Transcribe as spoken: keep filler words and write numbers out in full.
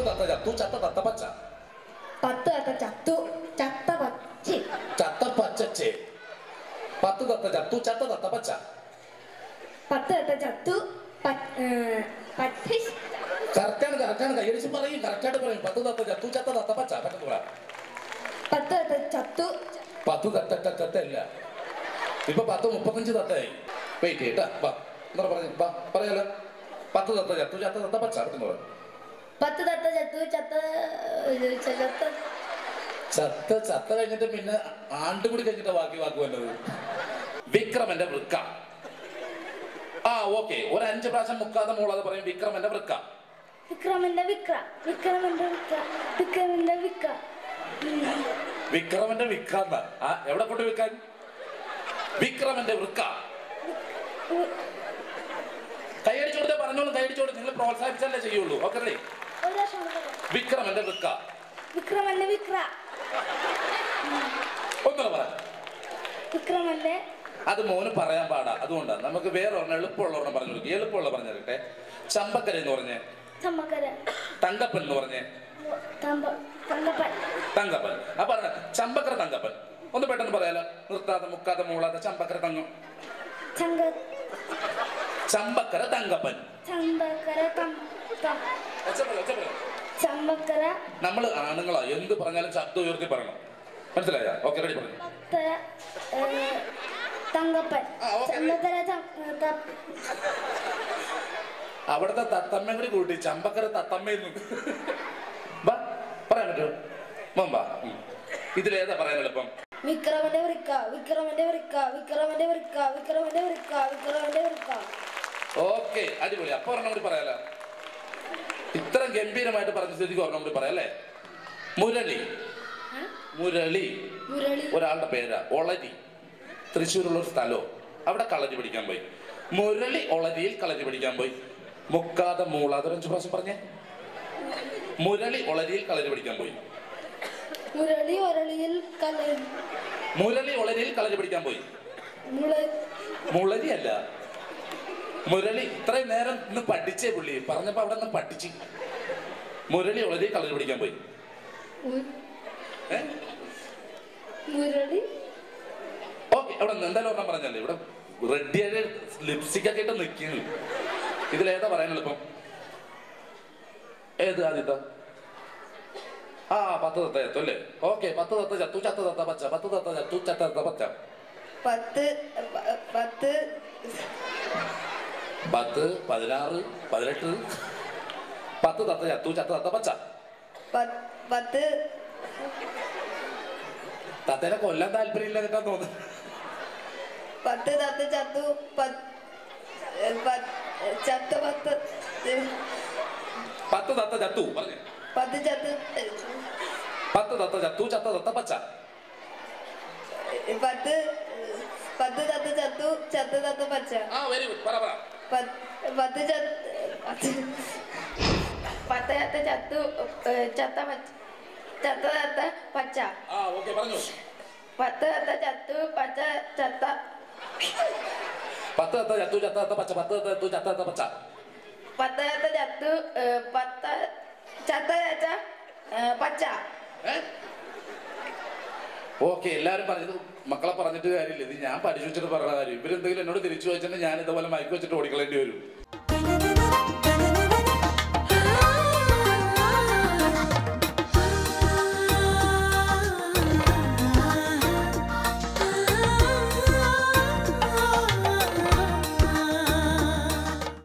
തത്ത ചത്തു ചത്ത തത്ത പച്ച. പത്ത് തത്ത ചത്തു ചത്ത പച്ച. ചത്ത പച്ചച്ചേ. പത്ത് തത്ത ചത്തു ചത്ത തത്ത പച്ച. പത്ത് തത്ത ചത്തു കറക്റ്റാണ് കറക്റ്റാണ് കൈയടിച്ച് പറയും കറക്റ്റായിട്ട് പറയും. പത്ത് തത്ത ചത്തു ചത്ത തത്ത പച്ച. പെട്ടെന്ന് പറ. പത്ത് തത്ത ചത്തു. പത്ത് തത്ത തത്തല്ല, ഇപ്പൊ പത്ത് മുപ്പത്തഞ്ച് തത്തയായി. വെയിറ്റ് ചെയ്യട്ടാ. വാ എന്താ പറഞ്ഞു വാ പറയാലോ. പത്ത് തത്ത ചത്തു ചത്ത തത്ത പച്ച. പെട്ടെന്ന് പറ. പത്ത് തത്ത ചത്തു ചത്ത ചത്ത ചത്ത കഴിഞ്ഞിട്ട് പിന്നെ ആണ്ടും കൂടി കഴിഞ്ഞിട്ട് ബാക്കി വാക്ക് വന്നത്. വിക്രമന്റെ വൃക്ക. ആ ഓക്കെ, ഒരു അഞ്ച് പ്രാവശ്യം മുക്കാതെ മോളാതെ പറയും വിക്രമന്റെ വൃക്ക. വിക്രമന്റെ വിക്ര വിക്രമന്റെ വിക്ര വിക്രമന്റെ വിക്ര വിക്രമന്റെ വിക്ര. ആ എവിടെ കൊണ്ട് വിൽക്കാൻ? വിക്രമന്റെ വൃക്ക. കൈയടിച്ചോടത്തെ പറഞ്ഞോളൂ, കൈയടിച്ചോട്. നിങ്ങൾ പ്രോത്സാഹിപ്പിച്ചല്ലേ ചെയ്യുള്ളൂ. Okay ready. വിക്രമന്റെ വൃക്ക. വിക്രമന്റെ വിക്ര. ഒന്നുകൂടെ പറ. വിക്രമന്റെ. അത് മോന് പറയാൻ പാടാ, അതുകൊണ്ടാണ്. നമുക്ക് വേറെ ഒരെണ്ണം എളുപ്പമുള്ള ഒരെണ്ണം പറഞ്ഞു കൊടുക്കും. എളുപ്പമുള്ള പറഞ്ഞു തരട്ടെ. ചമ്പക്കര എന്ന് പറഞ്ഞേ. ചമ്പക്കര. തങ്കപ്പൻ എന്ന് പറഞ്ഞേ. തങ്കപ്പൻ. തങ്കപ്പൻ. ആ പറഞ്ഞ ചമ്പക്കര തങ്കപ്പൻ. ഒന്ന് പെട്ടെന്ന് പറയാലോ, നിർത്താതെ മുക്കാതെ മൂളാതെ. ചമ്പക്കര തങ്കം. ചമ്പക്കര തങ്കപ്പൻ. ചമ്പക്കര ചമ്പക്കര. നമ്മള് ആണുങ്ങളാ, എന്ത് പറഞ്ഞാലും ശബ്ദം ഉയർത്തി പറയണം. മനസ്സിലായ? Okay ready. പറഞ്ഞു. തങ്കപ്പൻ. അവിടുത്തെ തത്തമ്മ കൂടി കൂട്ടി ചമ്പക്കര തത്തമ്മയെന്ന് പറയാൻ പറ്റുമോ? മുമ്പാ ഇതിലേതാ പറയാൻ എളുപ്പം? വിക്രമന്റെ വൃക്ക വിക്രമന്റെ വൃക്ക വിക്രമന്റെ വൃക്ക വിക്രമന്റെ വൃക്ക വിക്രമന്റെ വൃക്ക. ഓക്കെ, അടിപൊളി. അപ്പൊ ഒരെണ്ണം കൂടി പറയാലോ. ഇത്ര ഗംഭീരമായിട്ട് പറഞ്ഞ സ്ഥിതിക്ക് ഒരെണ്ണം കൂടി പറയാം അല്ലേ? മുരളി. മുരളി ഒരാളുടെ പേരാ. ഒളരി തൃശ്ശൂരുള്ള ഒരു സ്ഥലവും. അവിടെ കളരി പിടിക്കാൻ പോയി. മുരളി ഒളരിയിൽ കളരി പിടിക്കാൻ പോയി. മുക്കാതെ മൂളാതെ അഞ്ചു പ്രാവശ്യം പറഞ്ഞേ. മുരളി ഒളരിയിൽ കളരി പിടിക്കാൻ പോയി. മുരളി ഒരളിയിൽ മുരളി ഒളരിയിൽ കളരി പിടിക്കാൻ പോയി. മുളരി അല്ല, മുരളി. ഇത്രയും നേരം ഇന്ന് പഠിച്ചേ പുള്ളി പറഞ്ഞപ്പോ അവിടെ നിന്ന് പഠിച്ച്. മുരളി ഒളരിയിൽ കളരി പിടിക്കാൻ പോയി. മുരളി. ഓക്കെ, അവിടെ എന്തായാലും ഒരെണ്ണം പറഞ്ഞല്ലേ. ഇവിടെ റെഡിയായ ലിപ്സ്റ്റിക് ഒക്കെ ഇട്ട് നിൽക്കുന്നു. ഇതിലേതാ പറയാൻ എളുപ്പം? ഏത് ആദ്യത്തെ? ആ പത്ത് തത്ത ചത്തു അല്ലേ? ഓക്കെ, പത്ത് തത്ത ചത്തു ചത്ത തത്ത പച്ച. പത്ത് തത്ത ചത്തു ചത്ത തത്ത പച്ച. പത്ത് പത്ത് പത്ത് പതിനാറ് പതിനെട്ട്. പത്ത് തത്ത ചത്തു ചത്ത തത്ത പച്ച. പത്ത്. തത്തേനെ കൊല്ലാൻ താല്പര്യമില്ല കേട്ടാ തോന്നുന്നു. പത്ത് തത്ത ചത്തു ചത്ത പത്ത്. പത്ത് തത്ത ചത്തു പറഞ്ഞേ. പത്ത് ചത്ത് പത്ത് തത്ത ചത്തു ചത്ത തത്ത പച്ച. പത്ത് പത്ത് തത്ത ചത്തു ചത്ത തത്ത പച്ച. ആ വെരി ഗുഡ്. പറ പറ. പത്ത് ചത്ത് പത്ത് ചത്ത ചത്തു ചത്ത പച്ച ചത്ത തത്ത പച്ച. ആ ഓക്കെ പറഞ്ഞു. പത്ത് തത്ത ചത്തു പച്ച ചത്ത. പത്ത് തത്ത ചത്തു ചത്ത തത്ത പച്ച. പത്ത് തത്ത ചത്തു ചത്ത തത്ത പച്ച. പത്ത് തത്ത ചത്തു പത്ത് ചത്ത ചത്ത പച്ച. ഓക്കെ, എല്ലാരും പറഞ്ഞത് മക്കളെ പറഞ്ഞിട്ട് കാര്യമില്ല. ഇത് ഞാൻ പഠിച്ചു വെച്ചിട്ട് പറഞ്ഞ കാര്യം. ഇവരെന്തെങ്കിലും എന്നോട് തിരിച്ചു ചോദിച്ചിട്ട് ഞാൻ ഇതുപോലെ മയക്ക് വെച്ചിട്ട് ഓടിക്കളേണ്ടി വരും.